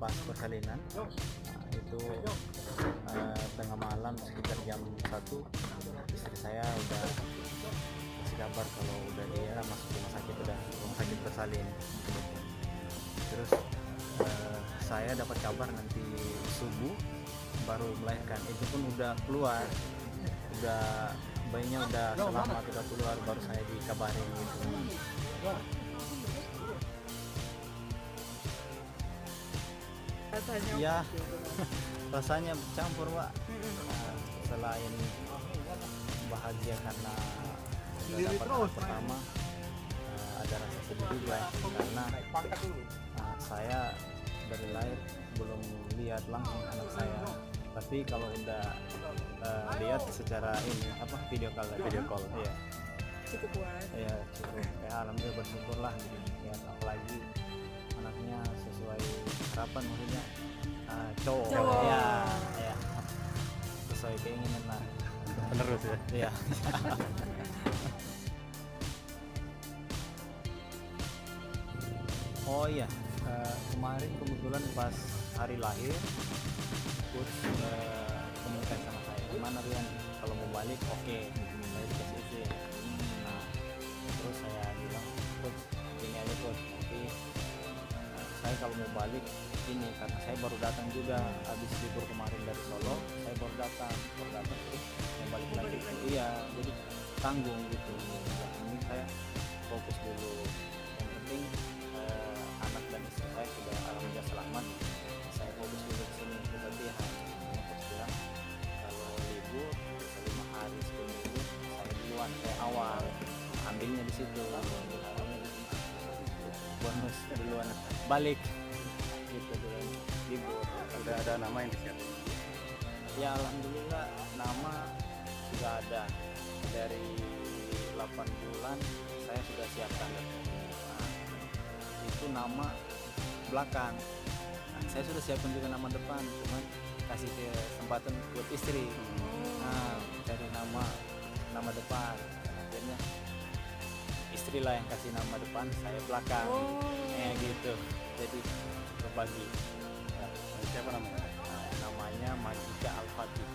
pas persalinan. Itu tengah malam sekitar jam 1 istri saya udah kasih kabar kalau udah dia masuk rumah sakit bersalin. Terus saya dapat kabar nanti subuh baru melahirkan. Itu pun udah keluar, bayinya udah selamat, udah keluar, baru saya dikabarin gitu. Rasanya Ya, rasanya campur, Pak. Selain bahagia karena udah dapat anak pertama, ada rasa sedih juga karena saya dari lahir belum lihat langsung anak saya. Tapi kalau udah lihat secara video call, ya cukup puas. ya cukup, ya alhamdulillah, bersyukurlah gitu. Ya apalagi anaknya sesuai harapan, maksudnya cowok. Ya sesuai keinginan lah, Penerus ya. ya. Oh iya, kemarin kebetulan pas hari lahir coach komunikasi sama saya, gimana Rian kalau mau balik, oke. Saya dikasih izin. Nah, terus saya bilang, coach gini aja coach, nanti saya kalau mau balik ini, karena saya baru datang juga habis libur kemarin dari Solo, saya baru datang terus mau balik lagi. Iya, jadi tanggung gitu. Yang ini saya fokus dulu, yang penting anak dan istri saya sudah alhamdulillah selamat. Saya fokus dulu ke sini ke latihan. Coach bilang kalau libur bisa 5 hari 10 minggu, saya duluan kayak awal ambilnya di situ, bonus duluan balik gitu duluan libur. Udah ada nama yang disiapin? Ya alhamdulillah nama sudah ada, dari 8 bulan saya sudah siapkan. Nah, itu nama belakang. Nah, saya sudah siapkan juga nama depan, cuman kasih kesempatan buat istri. Nah, cari nama depan. Akhirnya istri lah yang kasih nama depan, saya belakang. Gitu. Jadi berbagi. Siapa namanya? Namanya Magika Al-Fatih.